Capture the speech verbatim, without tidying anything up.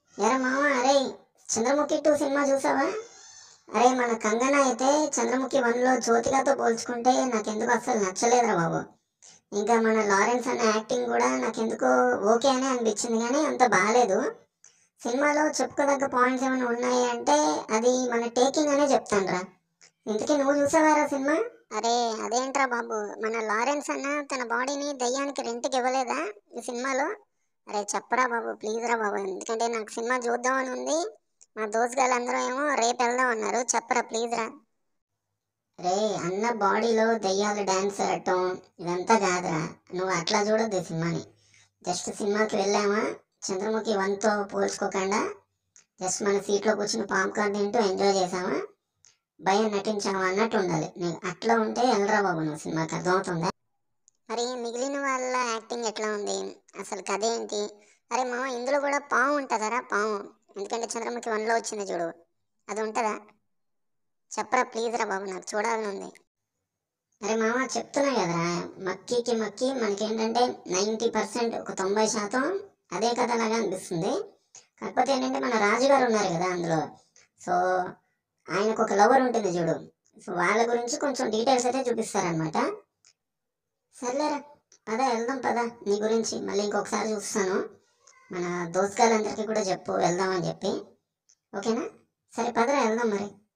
ఎరా మామ, అరే చంద్రముఖి టూ సినిమా చూసావా? అరే మన కంగన అయితే చంద్రముఖి వన్లో జ్యోతికతో పోల్చుకుంటే నాకెందుకు అస్సలు నచ్చలేదురా బాబు. ఇంకా మన లారెన్స్ అన్న యాక్టింగ్ కూడా నాకెందుకో ఓకే అని అనిపించింది, కానీ అంత బాగాలేదు. సినిమాలో చెప్పుకోదగ్గ పాయింట్స్ ఏమైనా ఉన్నాయి అంటే అది మన టేకింగ్ అనే చెప్తానురా. ఇంతకీ నువ్వు చూసావారా సినిమా? అరే అదేంట్రా బాబు, మన లారెన్స్ అన్న తన బాడీని దయ్యానికి రెంట్కి ఇవ్వలేదా ఈ సినిమాలో? అరే చెప్పరా బాబు, ప్లీజ్ రా బాబు, ఎందుకంటే నాకు సినిమా చూద్దామని ఉంది. మా దోస్త్ గారు అందరూ ఏమో రేపు వెళ్దాం అన్నారు, చెప్పరా ప్లీజ్ రా. రే అన్న బాడీలో దయ్యాలు డ్యాన్స్ ఆడటం ఇదంతా కాదురా, నువ్వు అట్లా చూడొద్దు ఈ సినిమాని. జస్ట్ సినిమాకి వెళ్ళామా, చంద్రముఖి వన్తో పోల్చుకోకుండా జస్ట్ మన సీట్లో కూర్చుని పాప్కార్న్ తింటూ ఎంజాయ్ చేసామా, భయం నటించామా అన్నట్టు ఉండాలి. నీకు అట్లా ఉంటే వెళ్ళరా బాబు నువ్వు సినిమాకి, అర్థమవుతుందా? మరి మిగిలిన వాళ్ళ యాక్టింగ్ ఎట్లా ఉంది, అసలు కథ ఏంటి? అరే మామ, ఇందులో కూడా పాము ఉంటుందరా, పాము. ఎందుకంటే చంద్రముఖి వన్లో వచ్చింది చూడు, అది ఉంటుందా? చెప్పరా ప్లీజ్ రా బాబు, నాకు చూడాలని ఉంది. అరే మామ చెప్తున్నా కదరా, మక్కీకి మక్కి మనకేంటంటే నైంటీ పర్సెంట్ ఒక తొంభై శాతం అదే కథలాగా అనిపిస్తుంది. కాకపోతే ఏంటంటే మన రాజుగారు ఉన్నారు కదా అందులో, సో ఆయనకు ఒక లవర్ ఉంటుంది చూడు, సో వాళ్ళ గురించి కొంచెం డీటెయిల్స్ అయితే చూపిస్తారనమాట. సర్లేరా, పద వెళ్దాం పద. నీ గురించి మళ్ళీ ఇంకొకసారి చూస్తాను. మన దోస్త్ గారందరికీ కూడా చెప్పు వెళ్దామని చెప్పి, ఓకేనా? సరే పదరా వెళ్దాం మరి.